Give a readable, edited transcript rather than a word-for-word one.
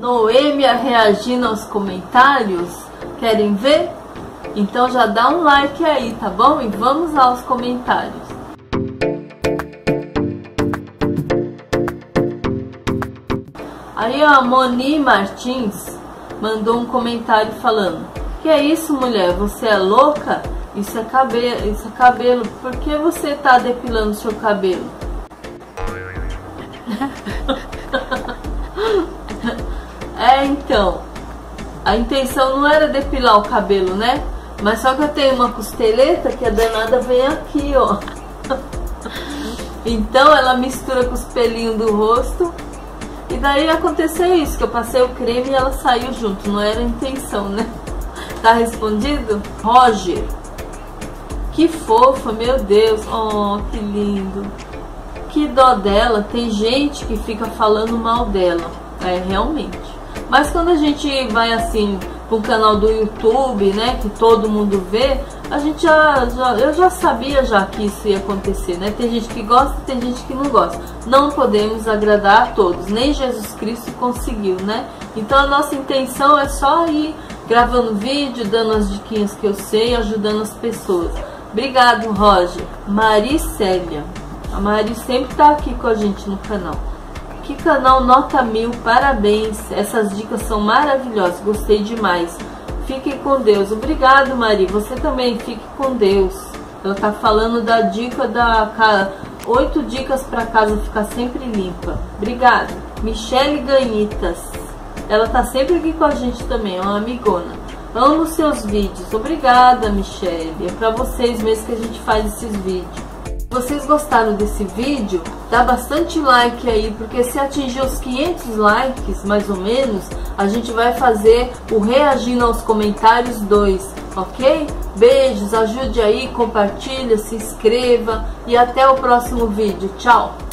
Noêmia reagindo aos comentários? Querem ver? Então já dá um like aí, tá bom? E vamos aos comentários. Aí a Moni Martins mandou um comentário falando: que é isso, mulher? Você é louca? Isso é cabelo. Por que você tá depilando seu cabelo? Então, a intenção não era depilar o cabelo, né? Mas só que eu tenho uma costeleta que a danada vem aqui, ó. Então ela mistura com os pelinhos do rosto. E daí aconteceu isso, que eu passei o creme e ela saiu junto. Não era a intenção, né? Tá respondido? Roger. Que fofa, meu Deus. Oh, que lindo. Que dó dela. Tem gente que fica falando mal dela. É, realmente. Mas quando a gente vai assim para um canal do YouTube, né, que todo mundo vê, a gente eu já sabia já que isso ia acontecer, né? Tem gente que gosta, tem gente que não gosta. Não podemos agradar a todos, nem Jesus Cristo conseguiu, né? Então a nossa intenção é só ir gravando vídeo, dando as diquinhas que eu sei, ajudando as pessoas. Obrigado, Roger. Maricélia. A Mari sempre tá aqui com a gente no canal. Que canal nota 1000, parabéns. Essas dicas são maravilhosas, gostei demais. Fique com Deus. Obrigado, Mari. Você também, fique com Deus. Ela tá falando da dica da 8 dicas para casa ficar sempre limpa. Obrigada. Michele Ganhitas. Ela tá sempre aqui com a gente também, é uma amigona. Amo seus vídeos. Obrigada, Michele. É para vocês mesmo que a gente faz esses vídeos. Se vocês gostaram desse vídeo, dá bastante like aí, porque se atingir os 500 likes, mais ou menos, a gente vai fazer o Reagindo aos Comentários 2, ok? Beijos, ajude aí, compartilha, se inscreva e até o próximo vídeo. Tchau!